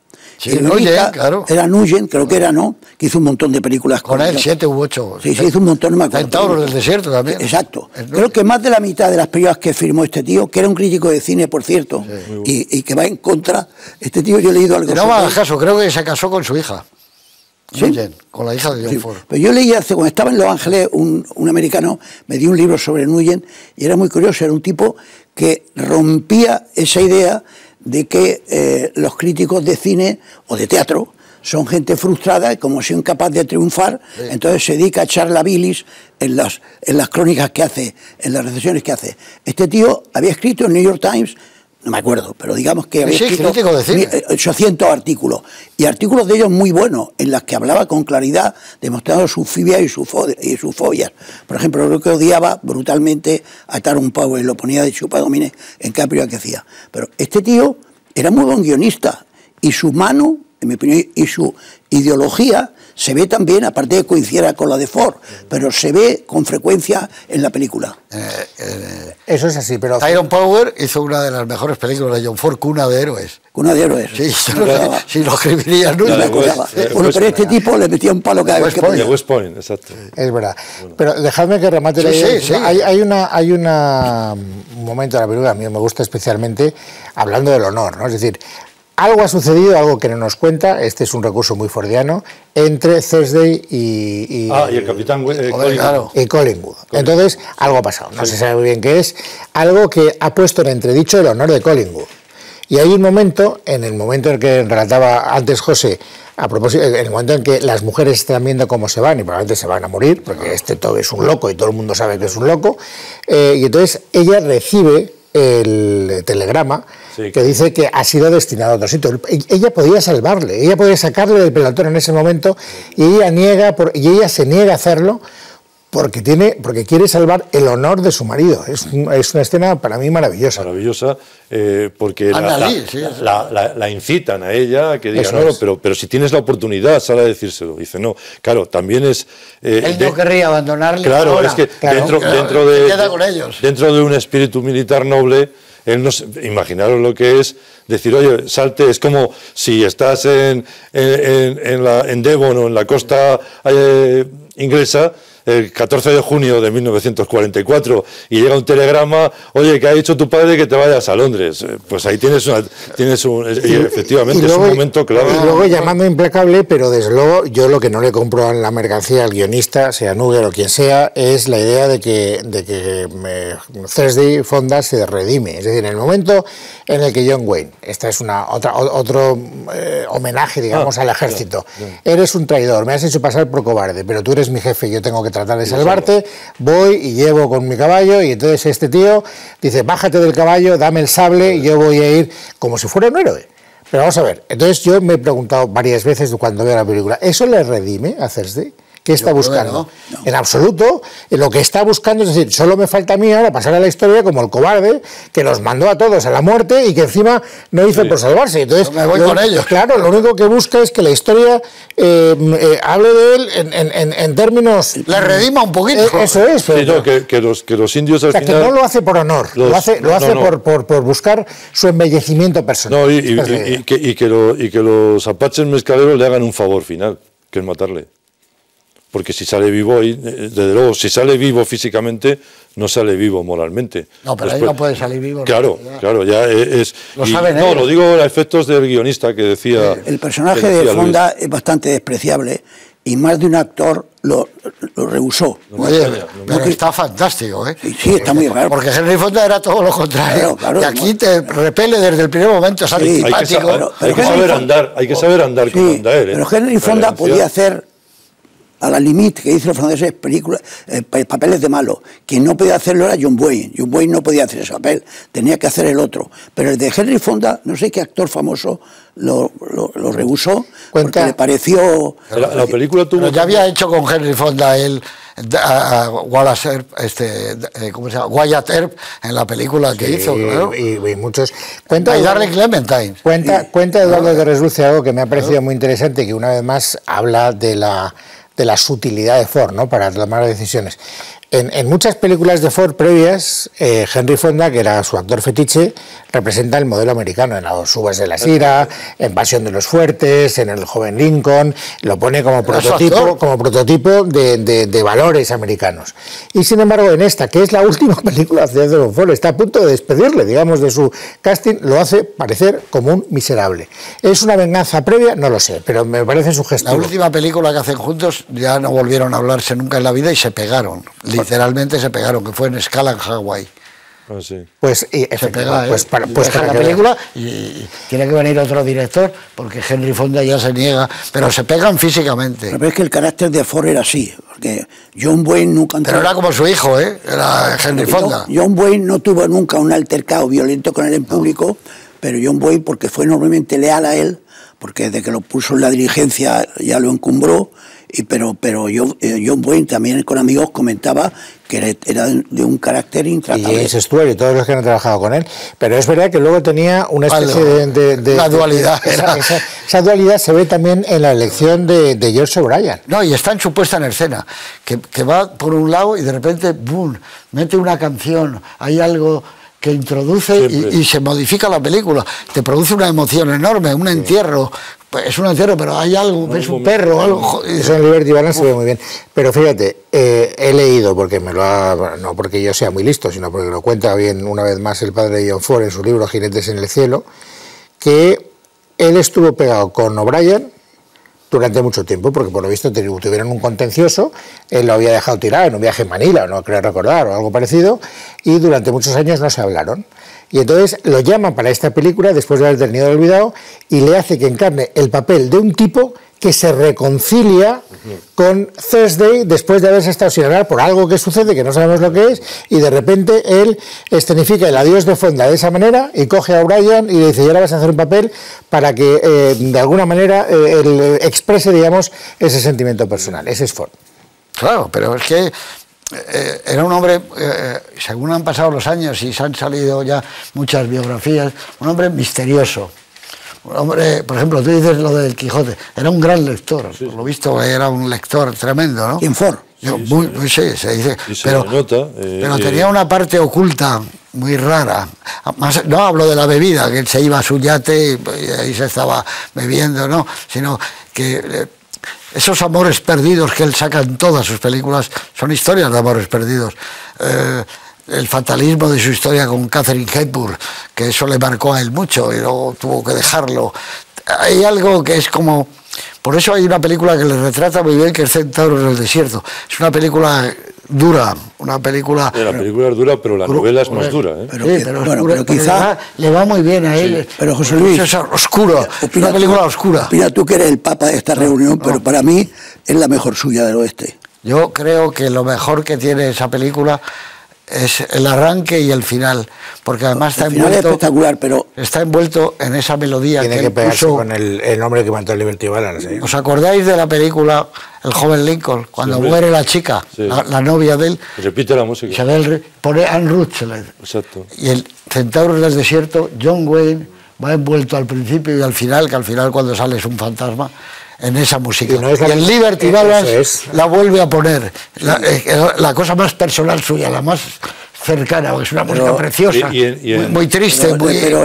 Sí, el Nugent, guionista claro. era Nugent, creo que era, ¿no? Que hizo un montón de películas Con él, ellos. 7 u 8. Sí, hizo un montón, no me acuerdo. Centauros del desierto también. Exacto. Creo que más de la mitad de las películas que firmó este tío, que era un crítico de cine, por cierto, y que va en contra. Este tío, yo he leído algo. Y no me hagas caso, creo que se casó con su hija. ¿Sí? Nugent, con la hija de John Sí, Ford. pero yo leí cuando estaba en Los Ángeles, un americano me dio un libro sobre Nugent y era muy curioso, era un tipo que rompía esa idea de que los críticos de cine o de teatro son gente frustrada y como si incapaz de triunfar, entonces se dedica a echar la bilis en las crónicas que hace, en las recensiones que hace. Este tío había escrito en New York Times, no me acuerdo, pero digamos que había escrito crítico de cine. 800 artículos, y artículos de ellos muy buenos, en los que hablaba con claridad, demostrando sus fibias y sus fobias. Por ejemplo, creo que odiaba brutalmente a Tyrone Power, lo ponía de chupadomines en cada película que hacía. Pero este tío era muy buen guionista, y su mano, en mi opinión, y su ideología se ve también, aparte de que coincidiera con la de Ford, pero se ve con frecuencia en la película. Eso es así, pero... Tyrone Power hizo una de las mejores películas de John Ford, Cuna de Héroes. Cuna de Héroes. Sí, si lo escribiría No me acordaba. Bueno, pero este tipo le metía un palo cada vez que De podía. West Point, exacto. Es verdad. Pero dejadme que remate la idea. Sí. Hay un momento de la película, a mí me gusta especialmente, hablando del honor, ¿no? Es decir, algo ha sucedido, algo que no nos cuenta, este es un recurso muy fordiano, entre Thursday y el capitán claro. y Collingwood. Entonces, algo ha pasado, no se sabe muy bien qué es, algo que ha puesto en entredicho el honor de Collingwood. Y hay un momento, en el que relataba antes José, a propósito, en el momento en que las mujeres están viendo cómo se van y probablemente se van a morir, porque este todo es un loco y todo el mundo sabe que es un loco, y entonces ella recibe el telegrama que dice que ha sido destinado a otro sitio. Ella podía salvarle, ella podía sacarle del pelotón en ese momento y ella se niega a hacerlo porque quiere salvar el honor de su marido. Es una escena para mí maravillosa. Maravillosa, porque sí. la incitan a ella a que diga, Eso no, es. pero si tienes la oportunidad, sal a decírselo. Dice, no, claro, también es... Él no querría abandonarle. Claro, ahora. es que Queda con ellos. dentro de un espíritu militar noble, él no, imaginaros lo que es decir, oye, salte, es como si estás en Devon o en la costa inglesa, el 14 de junio de 1944, y llega un telegrama, oye, que ha dicho tu padre que te vayas a Londres. Pues ahí efectivamente, es un momento clave. Y luego llamando implacable, pero desde luego yo lo que no le compro a la mercancía al guionista, sea Nugent o quien sea, es la idea de que Thursday Fonda se redime. Es decir, en el momento en el que John Wayne, esta es otro homenaje, digamos, al ejército, eres un traidor, me has hecho pasar por cobarde, pero tú eres mi jefe y yo tengo que tratar de salvarte, voy y llevo con mi caballo, y entonces este tío dice, bájate del caballo, dame el sable, y yo voy a ir como si fuera un héroe. Pero vamos a ver, entonces yo me he preguntado varias veces cuando veo la película, ¿eso le redime a Thursday? ¿Qué está buscando? No. En absoluto, lo que está buscando es decir, solo me falta a mí ahora pasar a la historia como el cobarde que los mandó a todos a la muerte y que encima no hizo por salvarse. Entonces, me voy con ellos. Claro, lo único que busca es que la historia hable de él en términos... Le redima un poquito. Eso es. Pero que los indios al final... que no lo hace por honor, lo hace por buscar su embellecimiento personal. No, y que los apaches mezcaleros le hagan un favor final, que es matarle. Porque si sale vivo, desde luego, si sale vivo físicamente, no sale vivo moralmente. No, pero ahí no puede salir vivo. Claro, ya es... Lo saben no, ellos. lo digo a efectos del guionista que decía... El personaje de Fonda es bastante despreciable y más de un actor lo rehusó. Oye, pero está fantástico, ¿eh? Sí, está muy raro. Porque Henry Fonda era todo lo contrario. Claro, y aquí te repele desde el primer momento, es antipático. Hay que saber andar como anda él. Pero Henry Fonda podía hacer a la limite que dicen los franceses papeles de malo. Quien no podía hacerlo era John Wayne. John Wayne no podía hacer ese papel, tenía que hacer el otro. Pero el de Henry Fonda, no sé qué actor famoso lo rehusó porque le pareció... La película tuvo... Pero ya había hecho con Henry Fonda él a Wallace Earp, ¿cómo se llama? Wyatt Earp en la película que hizo, claro. Y muchos. Y Darling Clementine. Cuenta Eduardo de Resluce algo que me ha parecido muy interesante, que una vez más habla de la sutilidad de Ford, ¿no?, para tomar decisiones. En muchas películas de Ford previas, Henry Fonda, que era su actor fetiche, representa el modelo americano en Las uvas de la sira, en Pasión de los fuertes, en El joven Lincoln, lo pone como prototipo de valores americanos. Y sin embargo, en esta, que es la última película de John Ford, está a punto de despedirle, digamos, de su casting, lo hace parecer como un miserable. ¿Es una venganza previa? No lo sé, pero me parece sugestivo. La última película que hacen juntos ya no volvieron a hablarse nunca en la vida y se pegaron. Literalmente se pegaron, que fue en Escala en Hawái. Ah, sí. Pues, se pega, pues para la película y tiene que venir otro director porque Henry Fonda ya se niega, pero se pegan físicamente. Pero es que el carácter de Ford era así, porque John Wayne nunca... Pero era como su hijo, era Henry Fonda. John Wayne no tuvo nunca un altercado violento con él en público, pero John Wayne, porque fue enormemente leal a él, porque desde que lo puso en la dirigencia ya lo encumbró, pero John Wayne también con amigos comentaba que era de un carácter intratable. Y James Stewart y todos los que han trabajado con él, pero es verdad que luego tenía una especie de la dualidad. Esa dualidad se ve también en la elección de George O'Brien. No, y está en su puesta en escena, que va por un lado y de repente, ¡boom!, mete una canción, hay algo que introduce y se modifica la película, te produce una emoción enorme, un entierro. Es un entierro, pero hay algo, ves un perro, algo. Eso en Liberty Balance se ve muy bien. Pero fíjate, he leído, porque no porque yo sea muy listo, sino porque lo cuenta bien una vez más el padre de John Ford en su libro Jinetes en el cielo, que él estuvo pegado con O'Brien durante mucho tiempo, porque por lo visto tuvieron un contencioso, él lo había dejado tirado en un viaje en Manila, no creo recordar, o algo parecido, y durante muchos años no se hablaron. Y entonces lo llaman para esta película, después de haber tenido el olvidado, y le hace que encarne el papel de un tipo que se reconcilia con Thursday después de haberse estado sin hablar por algo que sucede, que no sabemos lo que es, y de repente él escenifica el adiós de Fonda de esa manera y coge a O'Brien y le dice, y ahora vas a hacer un papel para que de alguna manera él exprese, digamos, ese sentimiento personal. Ese es Ford. Claro, pero es que era un hombre, según han pasado los años y se han salido ya muchas biografías, un hombre misterioso. Un hombre, por ejemplo, tú dices lo del Quijote, era un gran lector, sí, por lo visto era un lector tremendo, ¿no? ¿Quién Ford? Sí, se dice, pero tenía una parte oculta muy rara. No hablo de la bebida, que él se iba a su yate y ahí se estaba bebiendo, no, sino que esos amores perdidos que él saca en todas sus películas son historias de amores perdidos. El fatalismo de su historia con Katharine Hepburn, que eso le marcó a él mucho y luego tuvo que dejarlo. Hay algo que es como... Por eso hay una película que le retrata muy bien, que es Centauros del desierto. Es una película dura, una película... La película es dura, pero la novela es más dura. Pero quizá le va muy bien a él. Sí, pero José Luis... Es oscuro, es una película oscura. Opina tú que eres el papa de esta reunión, pero para mí es la mejor suya del oeste. Yo creo que lo mejor que tiene esa película es el arranque y el final, porque además está envuelto, es espectacular, pero está envuelto en esa melodía. Tiene que pegarse con el nombre que mató a Liberty Balance. ¿Os acordáis de la película El joven Lincoln, cuando muere la chica, la novia de él? Repite la música. Pone Anne Rutherford. Exacto. Y el Centauros del desierto, John Wayne va envuelto al principio y al final, que al final cuando sale es un fantasma, en esa música. Y el Liberty Balance la vuelve a poner. La cosa más personal suya, la más cercana, es una música preciosa, muy triste.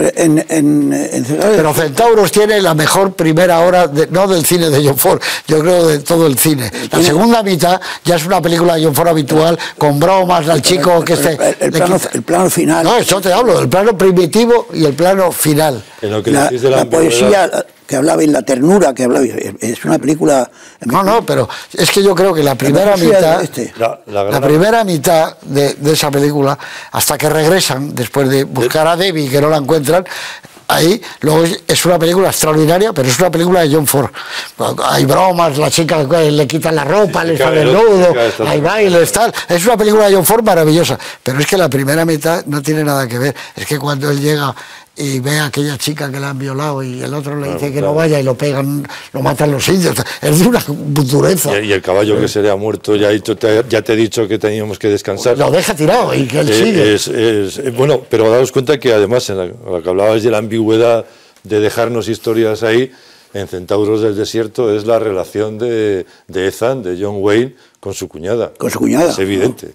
Pero Centauros tiene la mejor primera hora, no del cine de John Ford, yo creo de todo el cine. La segunda mitad ya es una película de John Ford habitual, con bromas, al chico que el plano final. No, eso te hablo, del plano primitivo y el plano final. En lo que la poesía que hablaba y la ternura que hablaba, es una película... No, pero es que yo creo que la primera mitad, la primera mitad de esa película, hasta que regresan, después de buscar a Debbie, que no la encuentran, ahí, luego es una película extraordinaria, pero es una película de John Ford. Hay bromas, la chica le quitan la ropa, le sale el nudo, hay bailes, tal. Es una película de John Ford maravillosa, pero es que la primera mitad no tiene nada que ver. Es que cuando él llega y ve a aquella chica que la han violado y el otro le dice que no vaya y lo pegan, lo matan los indios, es de una dureza. Y el caballo que se le ha muerto, ya te he dicho que teníamos que descansar. Lo deja tirado y que él sigue. Bueno, pero daos cuenta que además, en la que hablabas de la ambigüedad de dejarnos historias ahí, en Centauros del desierto es la relación de Ethan, de John Wayne, con su cuñada. Con su cuñada. Es evidente.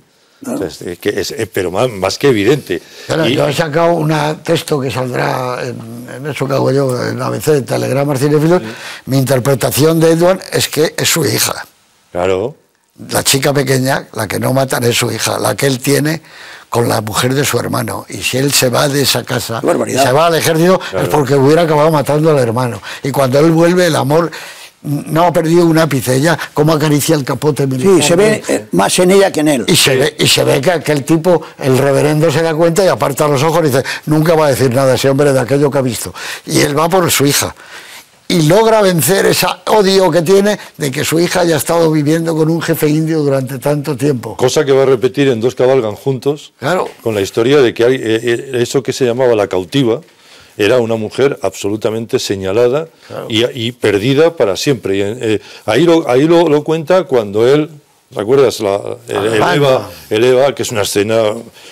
Claro. O sea, pero más que evidente. Claro, yo he sacado un texto que saldrá en eso que hago yo, en ABC, de Telegramas Cinéfilos. Sí. Mi interpretación de Edward es que es su hija. Claro. La chica pequeña, la que no matan, es su hija, la que él tiene con la mujer de su hermano. Y si él se va de esa casa y se va al ejército, claro, es porque hubiera acabado matando al hermano. Y cuando él vuelve, el amor no ha perdido un ápice. Ella, cómo acaricia el capote militar. Sí, se ve más en ella que en él. Y se ve que aquel tipo, el reverendo, se da cuenta y aparta los ojos y dice, nunca va a decir nada ese hombre de aquello que ha visto. Y él va por su hija. Y logra vencer ese odio que tiene de que su hija haya estado viviendo con un jefe indio durante tanto tiempo. Cosa que va a repetir en Dos cabalgan juntos, claro, con la historia de que eso que se llamaba la cautiva era una mujer absolutamente señalada, claro, y perdida para siempre. Y, ahí lo cuenta cuando él... ¿Recuerdas? El Eva, que es una escena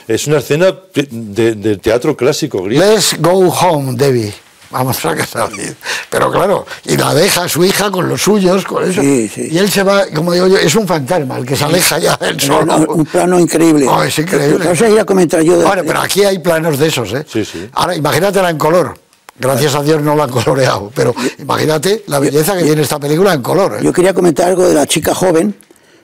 del teatro clásico griego. Let's go home, Debbie. Vamos a casa. Pero claro, y la deja a su hija con los suyos, con eso. Sí, sí. Y él se va, como digo yo, es un fantasma, el que se aleja ya él solo. Un plano increíble. No, es increíble. No sé ir a comentar yo. Bueno, pero aquí hay planos de esos, ¿eh? Sí, sí. Ahora, imagínatela en color. Gracias a Dios no la han coloreado, pero imagínate la belleza que tiene esta película en color, ¿eh? Yo quería comentar algo de la chica joven,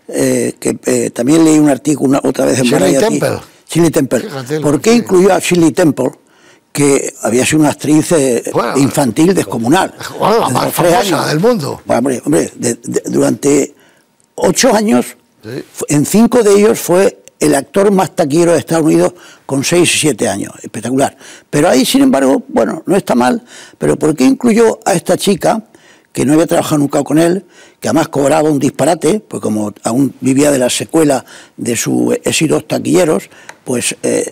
que también leí un artículo otra vez en Shirley Temple. Shirley Temple. Fíjate, ¿Por qué incluyó a Shirley Temple, que había sido una actriz infantil descomunal? Bueno, la más famosa del mundo. Bueno, hombre, durante 8 años, sí, en 5 de ellos fue el actor más taquillero de Estados Unidos con 6 y 7 años. Espectacular. Pero ahí, sin embargo, bueno, no está mal, pero ¿por qué incluyó a esta chica, que no había trabajado nunca con él, que además cobraba un disparate, pues como aún vivía de la secuela de sus éxitos taquilleros, pues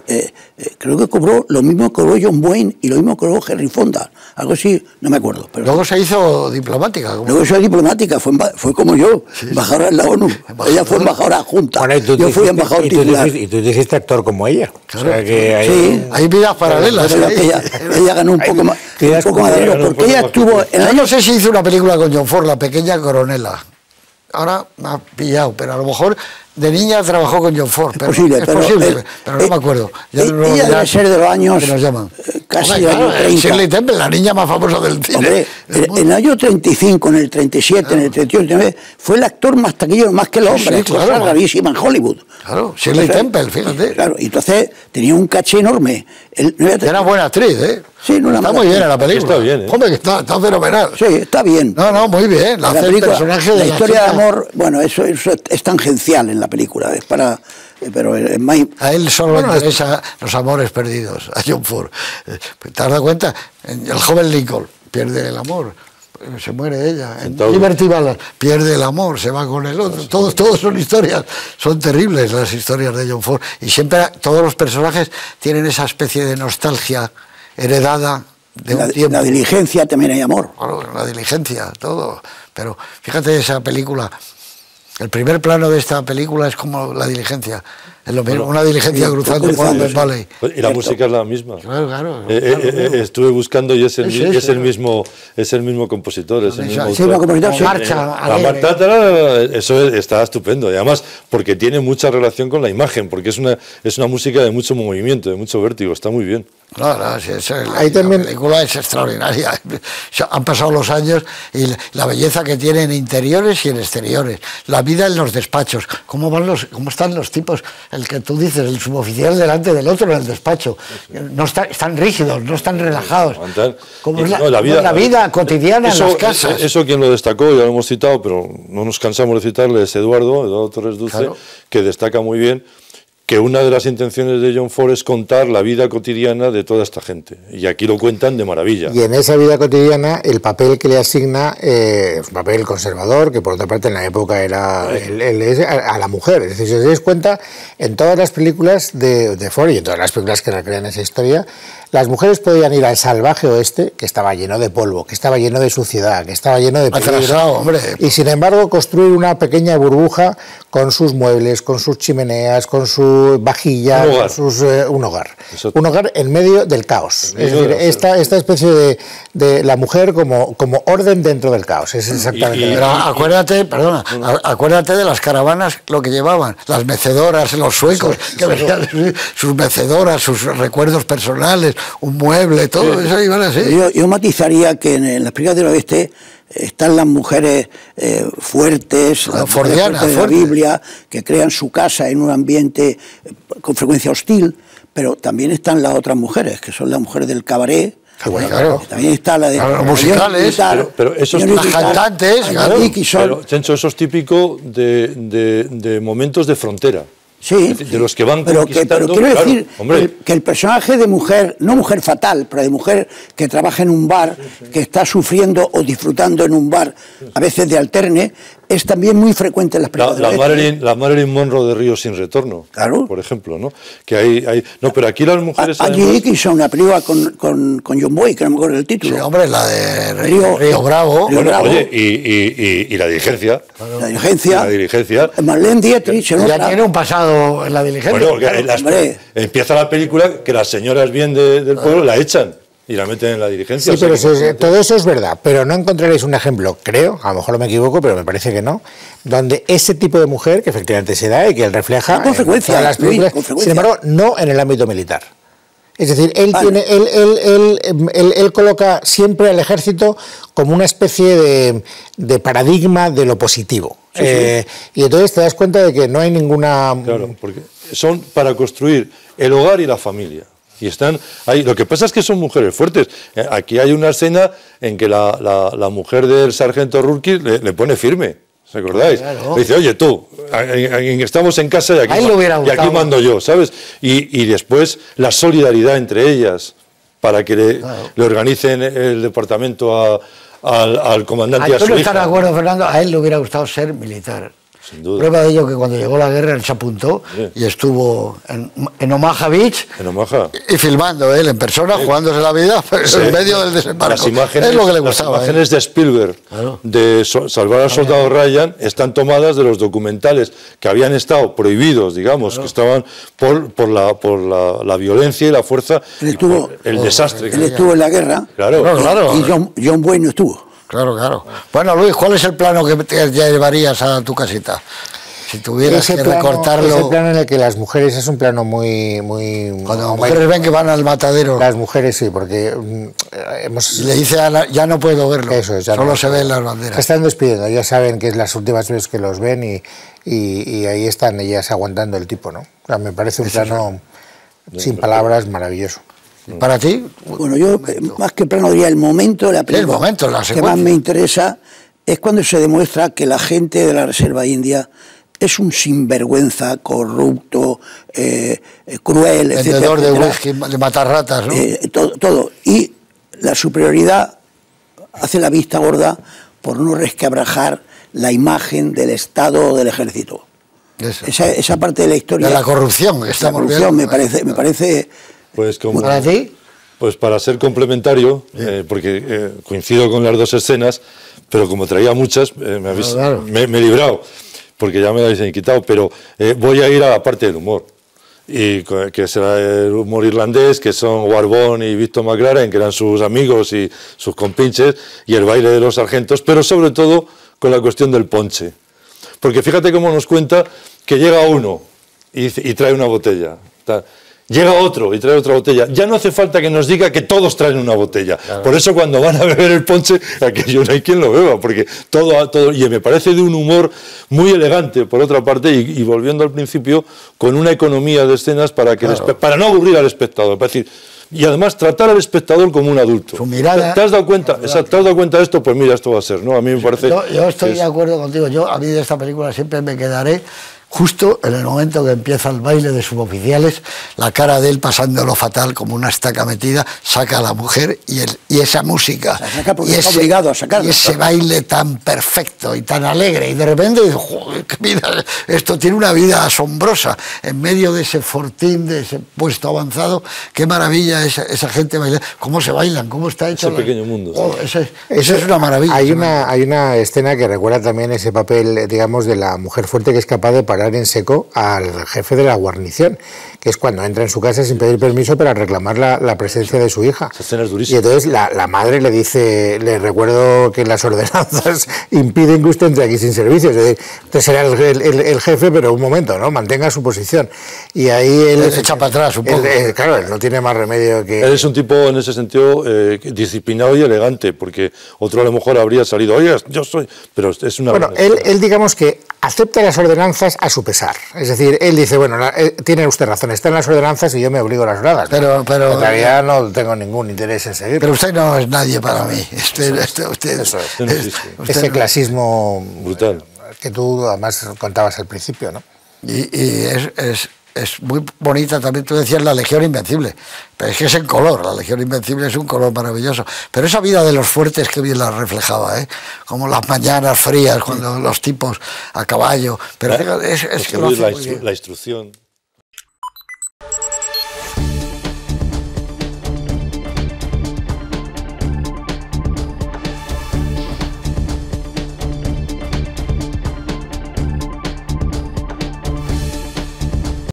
creo que cobró lo mismo que cobró John Wayne y lo mismo que cobró Henry Fonda, algo así, no me acuerdo. Pero luego se hizo diplomática. Luego se hizo diplomática, fue como yo, sí, embajadora en la ONU. Ella fue embajadora adjunta, bueno, yo fui embajador titular. Y tú dijiste actor como ella. Claro, o sea que hay vidas paralelas. Ella ganó un poco más de dinero, porque ella estuvo... Yo no sé si hizo una película con John Ford, La pequeña coronela. Ahora me ha pillado, pero a lo mejor de niña trabajó con John Ford. Pero es posible, pero no me acuerdo. Ella debe ser de los años que nos llaman. Casi hombre, años 30. Shirley Temple, la niña más famosa del cine. Hombre, en el año 35, en el 37, claro, en el 38, fue el actor más taquillero, más que el hombre. Sí, claro, cosa rarísima en Hollywood. Claro, Shirley Temple, fíjate. Claro, y entonces tenía un caché enorme. Era buena actriz, ¿eh? Sí, no está muy bien en la película. Está bien, ¿eh? Hombre, que está fenomenal. Sí, está bien. No, muy bien. La película, el personaje de la historia de amor, bueno, eso es tangencial en la película, es para... Pero es más... A él solo le interesa los amores perdidos, a John Ford. ¿Te has dado cuenta? El joven Lincoln pierde el amor, se muere ella. En Liberty Balance pierde el amor, se va con el otro. Todos son historias, son terribles las historias de John Ford. Y siempre todos los personajes tienen esa especie de nostalgia heredada de un tiempo. La diligencia también hay amor. Claro, la diligencia, todo. Pero fíjate esa película. El primer plano de esta película es como la diligencia. Es lo mismo, una diligencia cruzando Monument Valley. Y la música es la misma. Claro. Estuve buscando y es el mismo compositor. Es el mismo compositor. Marcha, eso está estupendo. Y además, porque tiene mucha relación con la imagen, porque es una música de mucho movimiento, de mucho vértigo. Está muy bien. No, la película es extraordinaria. Han pasado los años y la belleza que tiene en interiores y en exteriores. La vida en los despachos. ¿Cómo están los tipos? El que tú dices, el suboficial delante del otro en el despacho. No están rígidos, no están relajados. Como es la vida cotidiana en las casas. Eso quien lo destacó, ya lo hemos citado, pero no nos cansamos de citarle, es Eduardo Torres Dulce, claro, que destaca muy bien que una de las intenciones de John Ford es contar la vida cotidiana de toda esta gente. Y aquí lo cuentan de maravilla. Y en esa vida cotidiana, el papel que le asigna es un papel conservador, que por otra parte en la época era a la mujer. Es decir, si os dais cuenta, en todas las películas de Ford y en todas las películas que recrean esa historia, las mujeres podían ir al salvaje oeste, que estaba lleno de polvo, que estaba lleno de suciedad, que estaba lleno de peligro, y sin embargo construir una pequeña burbuja con sus muebles, con sus chimeneas, con sus su vajilla, un hogar. Exacto. Un hogar en medio del caos. Es decir, esta especie de la mujer como orden dentro del caos. Es exactamente. Pero acuérdate de las caravanas, lo que llevaban, las mecedoras, los suecos, que venían sus mecedoras, sus recuerdos personales, un mueble, todo eso iban así. Yo matizaría que en las películas del oeste están las mujeres fuertes, las mujeres fuertes de la Biblia, que crean su casa en un ambiente con frecuencia hostil, pero también están las otras mujeres, que son las mujeres del cabaret. Claro. También está la de los musicales, pero esos las cantantes, pero, Chencho, eso es típico de momentos de frontera. Sí, de los que van pero conquistando. Quiero decir que el personaje de mujer, no mujer fatal, pero de mujer que trabaja en un bar, que está sufriendo o disfrutando en un bar, a veces de alterne, es también muy frecuente en las películas. La Marilyn Monroe de Río sin retorno, claro, por ejemplo, ¿no? Que hay no, pero aquí las mujeres. Allí Dickinson, una película con John Boy, que no me acuerdo el título. Sí, hombre, la de Río Bravo. Oye, y la diligencia. Claro. La diligencia. Marlene Dietrich. Ya tiene un pasado en la diligencia. Bueno, empieza la película que las señoras bien del pueblo la echan y la meten en la diligencia. Sí, pero todo eso es verdad, pero no encontraréis un ejemplo, creo, a lo mejor me equivoco, pero me parece que no, donde ese tipo de mujer, que efectivamente se da y que él refleja con frecuencia, las películas, sin embargo, no en el ámbito militar. Es decir, él coloca siempre al ejército como una especie de paradigma de lo positivo. Sí. Y entonces te das cuenta de que no hay ninguna... Claro, porque son para construir el hogar y la familia. Y están ahí. Lo que pasa es que son mujeres fuertes. Aquí hay una escena en que la mujer del sargento Rurki le pone firme. ¿Os acordáis? Claro. Le dice, oye, tú, estamos en casa y aquí mando yo, ¿sabes? Y después la solidaridad entre ellas para que le organicen el departamento al comandante y a su hija. ¿Tú no estás de acuerdo, Fernando? A él le hubiera gustado ser militar. Sin duda. Prueba de ello que cuando llegó la guerra él se apuntó y estuvo en Omaha Beach y filmando él en persona, jugándose la vida en medio del desembarco. Las imágenes, es lo que le gustaba. Las imágenes de Spielberg de Salvar al Soldado Ryan están tomadas de los documentales que habían estado prohibidos, digamos, que estaban por la violencia y la fuerza, el desastre. Él estuvo en la guerra y John Boy no estuvo. Claro. Bueno, Luis, ¿cuál es el plano que te llevarías a tu casita? Si tuvieras que recortarlo... Ese plano en el que las mujeres es un plano muy... Cuando las mujeres ven que van al matadero... Las mujeres sí, porque le dice a Ana, ya no puedo verlo, eso, solo se ven las banderas. Se están despidiendo, ya saben que es las últimas veces que los ven y ahí están ellas aguantando el tipo, ¿no? O sea, me parece un plano, sin palabras, maravilloso. ¿Para ti? Bueno, yo más que plano diría el momento de la película. El momento, la secuencia. Que más me interesa es cuando se demuestra que la gente de la Reserva India es un sinvergüenza, corrupto, cruel, etc. Vendedor de whisky, de matar ratas, ¿no? Todo. Y la superioridad hace la vista gorda por no resquebrajar la imagen del Estado o del Ejército. Esa parte de la historia... De la corrupción que estamos viendo. Me parece pues como, ¿para ti? Pues para ser complementario, porque coincido con las dos escenas, pero como traía muchas, me he librado, porque ya me habéis quitado, pero voy a ir a la parte del humor, y que será el humor irlandés, que son Warbone y Victor McLaren, que eran sus amigos y sus compinches, y el baile de los sargentos, pero sobre todo con la cuestión del ponche. Porque fíjate cómo nos cuenta que llega uno y trae una botella. Llega otro y trae otra botella. Ya no hace falta que nos diga que todos traen una botella. Claro. Por eso cuando van a beber el ponche, aquello no hay quien lo beba, porque todo, y me parece de un humor muy elegante, por otra parte, y volviendo al principio, con una economía de escenas para no aburrir al espectador. Para decir, y además tratar al espectador como un adulto. Su mirada. ¿Te has dado cuenta? ¿Te has dado cuenta de esto? Pues mira, esto va a ser, ¿no? A mí me parece... Yo estoy de acuerdo contigo. A mí de esta película siempre me quedaré justo en el momento que empieza el baile de suboficiales, la cara de él pasándolo fatal como una estaca metida, saca a la mujer y esa música, y está obligado a sacarla. Y ese baile tan perfecto y tan alegre, y de repente dices, joder, mira, esto tiene una vida asombrosa, en medio de ese fortín, de ese puesto avanzado, qué maravilla esa gente bailar, cómo se bailan, cómo está hecho. Ese pequeño mundo. Eso es una maravilla. Hay una escena que recuerda también ese papel, digamos, de la mujer fuerte que es capaz de parar torturar en seco al jefe de la guarnición, que es cuando entra en su casa sin pedir permiso para reclamar la presencia de su hija. Esa escena es Y durísima. entonces la madre le dice, le recuerdo que las ordenanzas impiden que usted entre aquí sin servicios. Es decir, usted será el jefe, pero un momento, ¿no? Mantenga su posición. Y ahí él Se echa para atrás un poco. Claro, él no tiene más remedio que... Él es un tipo en ese sentido disciplinado y elegante, porque otro a lo mejor habría salido, oye, yo soy... Pero es una... Bueno, él digamos que acepta las ordenanzas a su pesar. Es decir, él dice, bueno, tiene usted razón, están las ordenanzas y yo me obligo a las ordenanzas. Pero en realidad no tengo ningún interés en seguir. Pero usted no es nadie para mí. Usted Ese clasismo brutal que tú además contabas al principio, ¿no? Y es muy bonita también, tú decías la Legión Invencible, pero es que es en color, la Legión Invencible es un color maravilloso, pero esa vida de los fuertes que bien la reflejaba, ¿eh? Como las mañanas frías, cuando los tipos a caballo, pero es que lo hace muy bien. La instrucción.